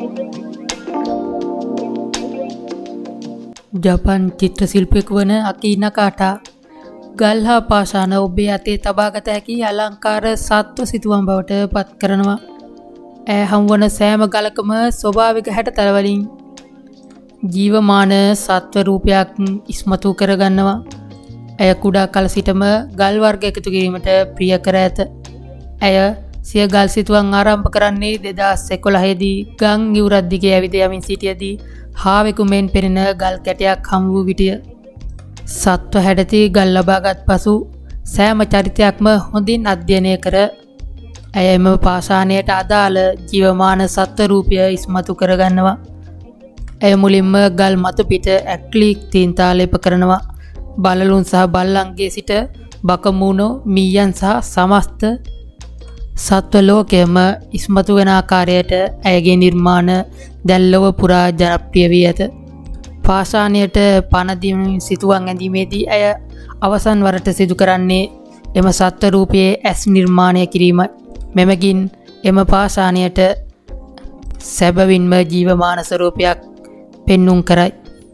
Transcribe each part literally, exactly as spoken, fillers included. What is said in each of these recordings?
ජපන් චිත්‍ර ශිල්පියෙකු වන අකී නකාටා ගල් හා පාෂාණ ඔබේ අතේ තබාගත හැකි අලංකාර සත්ව සිතුවම් බවට පත් කරනවා. ඇය හමුවන සෑම ගලකම ස්වභාවික හැඩතල වලින් ජීවමාන සත්ව රූපයක් ඉස්මතු කරගන්නවා. ඇය කුඩා කල සිටම ගල් වර්ග එකතු කිරීමට ප්‍රිය කර ඇත. ඇය සිය ගල් සිතුවම් ආරම්භ කරන්නේ දෙදහස් එකොළහ දී ගම් ඉවුරක් දිගේ ඇවිද යමින් සිටියදී හාවෙකු මෙන් පෙනෙන ගල් කැටයක් හමු වූ විටිය. සත්ව හැඩති ගල් ලබාගත් පසු සෑම චරිතයක්ම හොඳින් අධ්‍යයනය කර ඇය එම පාෂාණයට අදාළ ජීවමාන සත්ව රූපය ඉස්මතු කරගන්නවා. ඇය මුලින්ම ගල් මතු පිට ඇක්ලික් තීන්තා ලේප කරනවා. බලලුන් සහ බල්ලන්ගේ සිට බකමූණෝ මීයන් සහ සමස්ත සත්ව ලෝකයම ඉස්මතු වෙන ආකාරයට ඇයගේ නිර්මාණ දැන් ලොව පුරා ජනප්‍රිය වී ඇත. පාෂාණයට පණ දීමෙන් සිතුවම් ඇඳීමේදී ඇය අවසන් වරට සිදු කරන්නේ එම සත්ව රූපයේ ඇස් නිර්මාණය කිරීමයි. මෙමගින් එම පාෂාණයට සැබවින්ම ජීවමාන ස්වරූපයක් පෙන්눔 කරයි.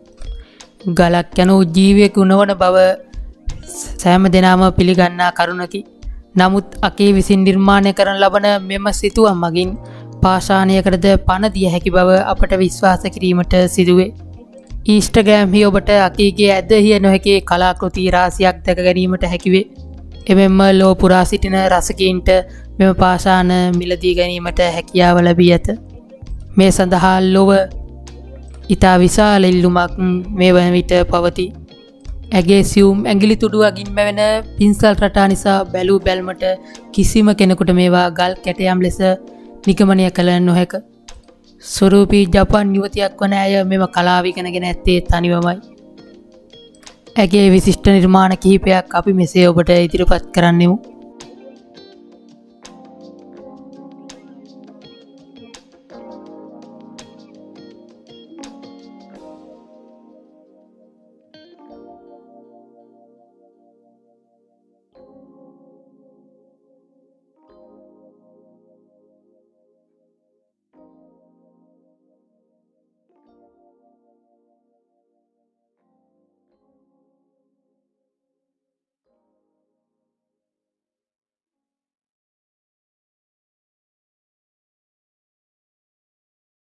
ගලක් යනු ජීවියෙකු නොවන බව සෑම දෙනාම පිළිගන්නා කරුණකි. නමුත් අකී විසින් නිර්මාණය කරන ලබන මෙම සිතුවම් මගින් පාෂාණයකටද පණ දිය හැකි බව අපට විශ්වාස කිරීමට සිදුවේ. ඊන්ස්ටාග්‍රෑම් හි ඔබට අකීගේ ඇදහිය නොහැකි කලාකෘති රාශියක් දැක ගැනීමට හැකිවේ. එමෙන්ම ලොව පුරා සිටින රසිකයින්ට මෙම පාෂාණ මිලදී ගැනීමට හැකියාව ලැබී ඇත. මේ සඳහා ලොව ඉතා විශාල ඉල්ලුමක් මේ වන විට පවතී. ඇගේ සියුම් ඇඟිලි තුඩු අගින් මැවෙන පින්සල් රටා නිසා බැලූ බැල්මට කිසිම කෙනෙකුට මේවා ගල් කැටයම් ලෙස නිගමනය කළ නොහැක. ස්වරූපී ජපන් යුවතියක් වන ඇය මෙම කලාව ඉගෙනගෙන ඇත්තේ තනිවමයි. ඇගේ විශිෂ්ට නිර්මාණ කිහිපයක් අපි මෙසේ ඔබට ඉදිරිපත් කරන්නෙමු.